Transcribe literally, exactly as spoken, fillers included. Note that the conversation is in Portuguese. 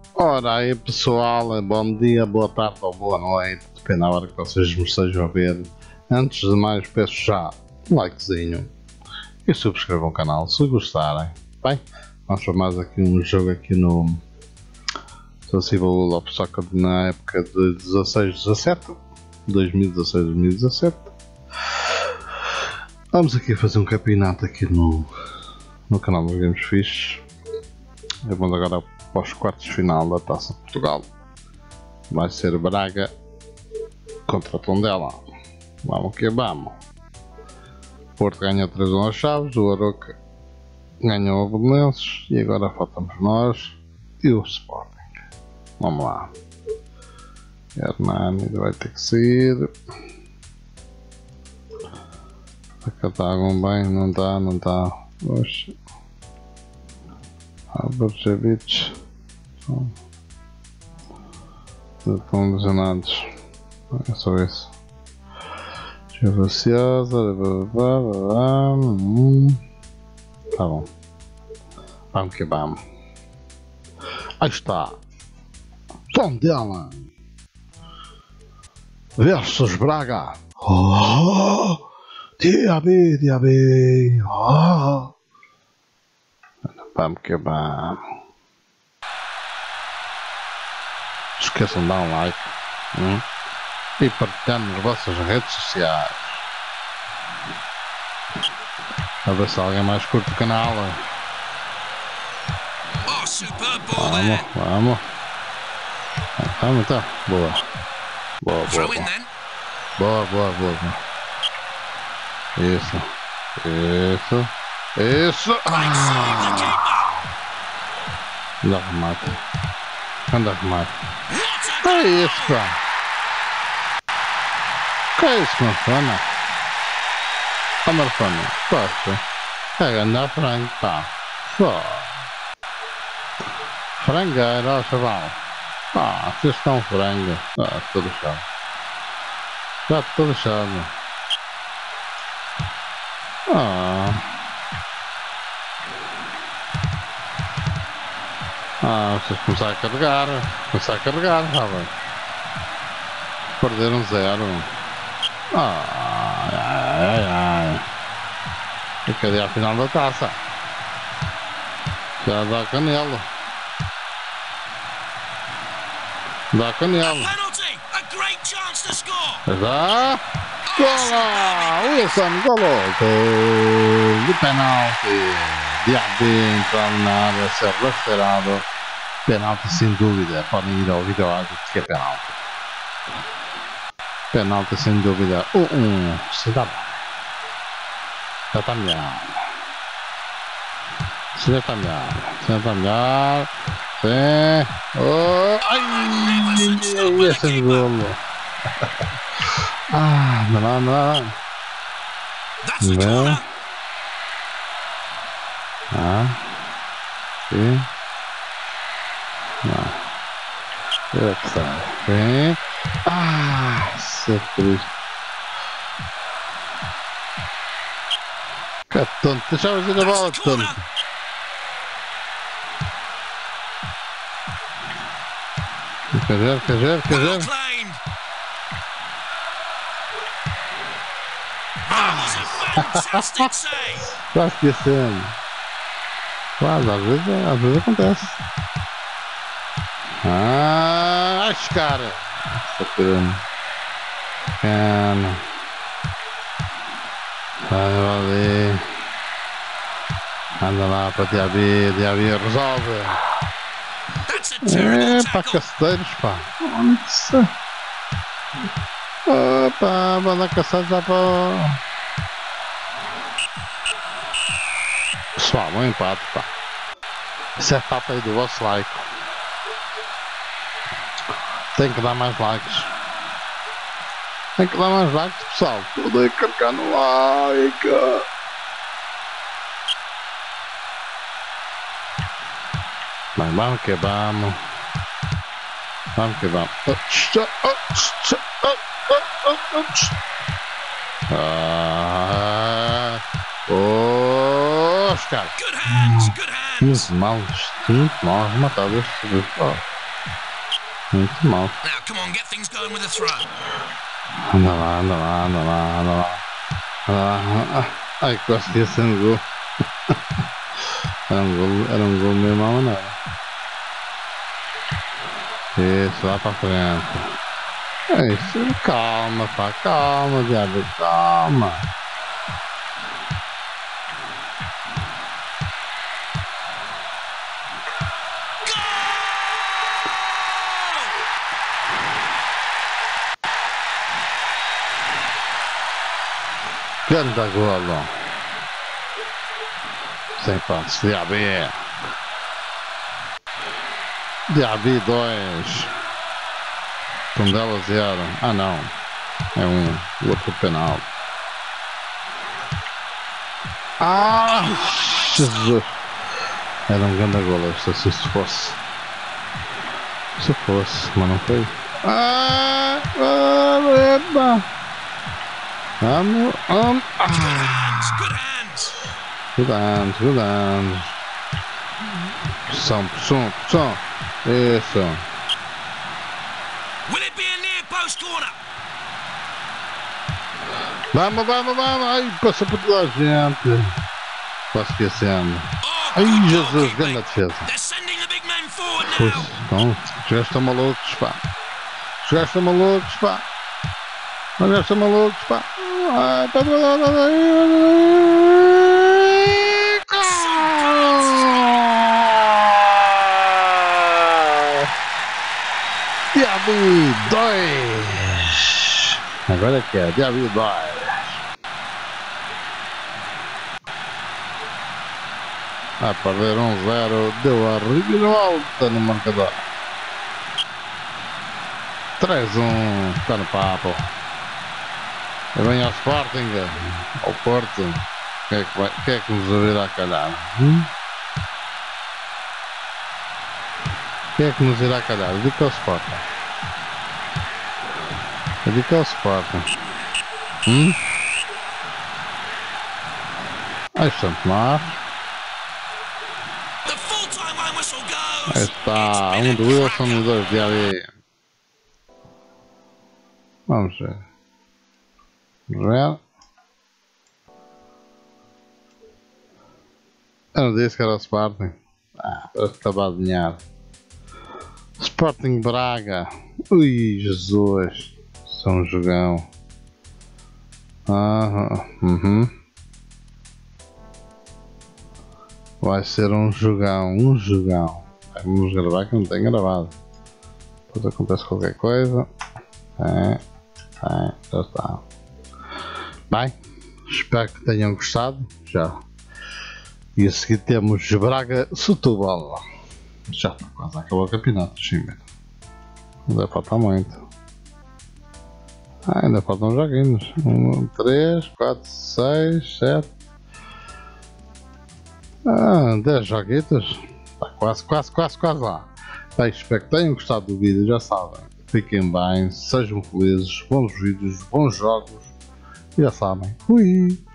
Ora aí pessoal, bom dia, boa tarde ou boa noite, depende da hora que vocês me estejam a ver. Antes de mais peço já um likezinho e subscrevam o canal se gostarem. Bem, vamos para mais aqui um jogo aqui no Sensible Love Soccer na época de dezasseis dezassete, dois mil e dezasseis dois mil e dezassete. Vamos aqui fazer um campeonato aqui no, no canal dos Games Fixe. Vamos agora para os quartos de final da Taça de Portugal. Vai ser Braga contra Tondela. Vamos que vamos. Porto ganha três a um às Chaves, o Aroca ganhou o Belenenses e agora faltamos nós e o Sporting. Vamos lá. Hernani vai ter que sair. Aqui está algum bem? Não está, não está. Oxe. Abrajevic. Estão lesionados. É só isso. Chuvaciosa. Tá bom. Vamos que vamos. Aí está. Tondela versus Braga. Oh, diabe, diabe. Oh. Vamos que vamos. Esqueçam de dar um like, hum? E partilhar nas vossas redes sociais. A ver se alguém mais curte o canal. Vamos, vamos. Vamos então. Boa. Boa, boa, boa. Boa, boa, boa, boa. Isso. Isso. Isso! Ah! Anda remate. Anda remate. Que é isso, pá? Que é isso, Marfana? A Marfana, poxa. É grande a frango, pá. Só. Frangueiro, ó, chaval. Ah, vocês estão frango. Ah, estou lixado. Já estou lixado. Ah. Ah, vocês começaram a carregar, começaram a carregar, sabe? Perderam zero. Ah, ai, ai, ai. E cadê a final da taça? Já dá canelo. Dá canelo. Já. Gola! Wilson, golo! Gol de penalti. Diaby entrando na área, ser rastreado. Penalti sem dúvida. Podem ir ao vídeo árbitro que é penalti. Penalti sem dúvida. um a um. Se dá bem. Já está melhor. Se já está melhor. Se já está melhor. Sim. Oh. Ai! Esse é o golo. Ah, não, não, não. Não. Ah, sim. Não. Eu que sei. Sim. Ah, seu Cristo. Que tonto. Deixa-me ver a bola, tonto. Quer ver, quer ver, quer ver? Está esquecendo. Quase, às vezes, às vezes acontece. Ah, as cara. Está tirando. Cana. Anda ali. Anda lá para Diaby. Diaby resolve. É, para caceteiros, pá. Nossa. Opa, vou dar caçada já para. Pessoal, um empate, pá. Isso é papo aí do vosso like. Tem que dar mais likes. Tem que dar mais likes, pessoal. Tudo aí carregar no like. Mas vamos que vamos. Vamos que vamos. Ah, oh, cara. Muito mal, muito mal rematado este. Oh. Muito mal. Now, come on, get things going with the throw. Anda lá, anda lá, anda lá, anda lá. Anda lá. Ai, quase que ia ser um gol. Era um gol, era um gol mesmo à maneira. Isso, lá para frente. É isso, calma, pá, calma, diabo, calma. Ganda golo. Sem passos, Diaby. Diaby dois. Tondela zero. Ah não. É um. O outro penal. Ah! Jesus! Era um grande golo se isso fosse. Se fosse, mas não foi. Ah! Ah! Epa! Vamos, vamos. Ah. Good hands, Good hands, good hands. Pressão, pressão, pressão. Isso. Will it be a near post corner? Vamos, vamos, vamos. Ai, passou por toda a gente. Quase esquecendo. Oh, Ai, good Jesus, goalkeeping. grande defesa. They're sending the big men forward Pois, now. então, os gajos estão malucos, pá. Os gajos estão malucos, pá. Os gajos estão malucos, pá. Ai, pá, pá, pá, pá, pá. Diaby dois. Agora é que é, Diaby dois. A perder um zero, deu a reviravolta no marcador. três a um, está no papo. E vem ao Sporting, ao Porto. O que é que, vai, que, é que nos irá calhar? Hum? O que é que nos irá calhar? Eu digo que é o Sporting. Eu digo que é o Sporting. Hum? Aí Santo Mar. The full-time line whistle goes. Aí está, um do Wilson e dois de Diaby. Vamos ver. Vamos ver. Eu não disse que era o Sporting. Ah, parece que estava a adivinhar. Sporting Braga. Ui, Jesus. São jogão. Ah, uhum. Vai ser um jogão, um jogão. Vamos gravar que não tem gravado. Depois acontece qualquer coisa. É, é, já está. Bem, espero que tenham gostado. Já. E a seguir temos Braga Setúbal. Já está quase a acabar o campeonato, sim, ainda falta muito. Ah, ainda faltam joguinhos. um, três, quatro, seis, sete. Ah, dez joguitos. Está quase, quase, quase, quase lá. Bem, espero que tenham gostado do vídeo, já sabem. Fiquem bem, sejam felizes, bons vídeos, bons jogos. Já sabem. Fui!